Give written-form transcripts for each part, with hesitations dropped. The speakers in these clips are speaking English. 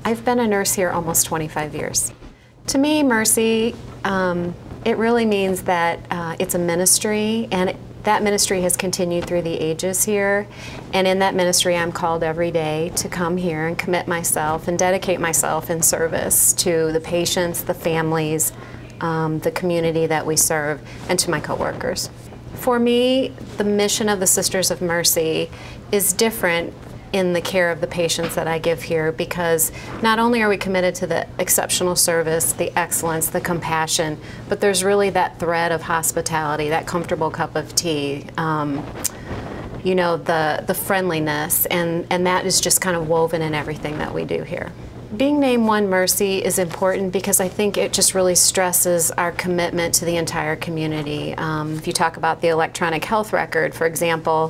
I've been a nurse here almost 25 years. To me, Mercy, it really means that it's a ministry, and that ministry has continued through the ages here. And in that ministry, I'm called every day to come here and commit myself and dedicate myself in service to the patients, the families, the community that we serve, and to my coworkers. For me, the mission of the Sisters of Mercy is different in the care of the patients that I give here, because not only are we committed to the exceptional service, the excellence, the compassion, but there's really that thread of hospitality, that comfortable cup of tea, you know, the friendliness, and that is just kind of woven in everything that we do here. Being named One Mercy is important because I think it just really stresses our commitment to the entire community. If you talk about the electronic health record, for example,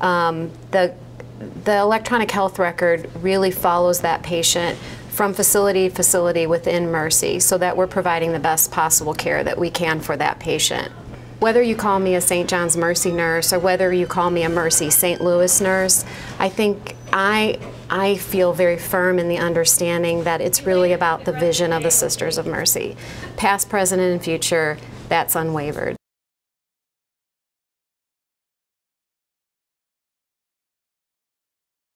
the electronic health record really follows that patient from facility to facility within Mercy, so that we're providing the best possible care that we can for that patient. Whether you call me a St. John's Mercy nurse or whether you call me a Mercy St. Louis nurse, I think I feel very firm in the understanding that it's really about the vision of the Sisters of Mercy. Past, present, and future, that's unwavered.